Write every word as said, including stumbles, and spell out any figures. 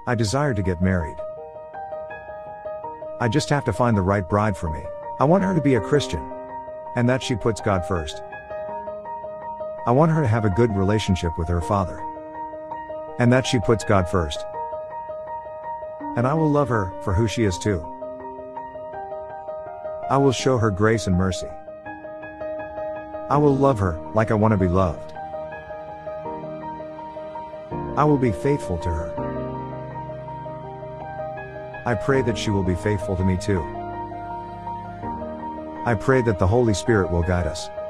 I desire to get married. I just have to find the right bride for me. I want her to be a Christian. And that she puts God first. I want her to have a good relationship with her father. And that she puts God first. And I will love her for who she is too. I will show her grace and mercy. I will love her like I want to be loved. I will be faithful to her. I pray that she will be faithful to me too. I pray that the Holy Spirit will guide us.